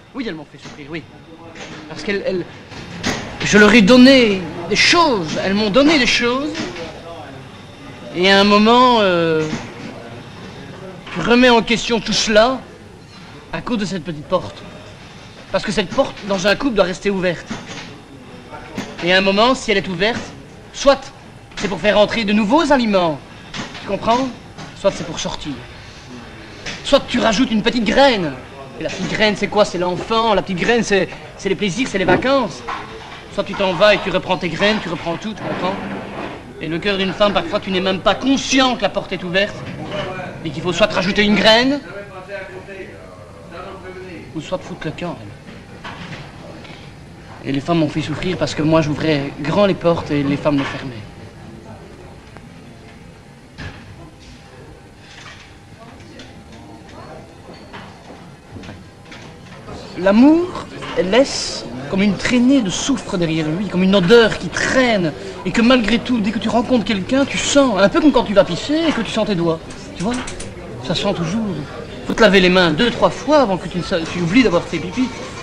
Oui, elles m'ont fait souffrir, oui. Parce je leur ai donné des choses, elles m'ont donné des choses. Et à un moment, tu remets en question tout cela à cause de cette petite porte. Parce que cette porte, dans un couple, doit rester ouverte. Et à un moment, si elle est ouverte, soit c'est pour faire entrer de nouveaux aliments, tu comprends? Soit c'est pour sortir. Soit tu rajoutes une petite graine. Et la petite graine, c'est quoi? C'est l'enfant. La petite graine, c'est les plaisirs, c'est les vacances. Soit tu t'en vas et tu reprends tes graines, tu reprends tout, tu comprends? Et le cœur d'une femme, parfois, tu n'es même pas conscient que la porte est ouverte. Et qu'il faut soit te rajouter une graine, ou soit te foutre le camp. Et les femmes m'ont fait souffrir parce que moi, j'ouvrais grand les portes et les femmes les fermaient. L'amour laisse comme une traînée de soufre derrière lui, comme une odeur qui traîne, et que malgré tout, dès que tu rencontres quelqu'un, tu sens, un peu comme quand tu vas pisser et que tu sens tes doigts. Tu vois? Ça sent toujours. Faut te laver les mains 2-3 fois avant que tu oublies d'avoir fait pipi.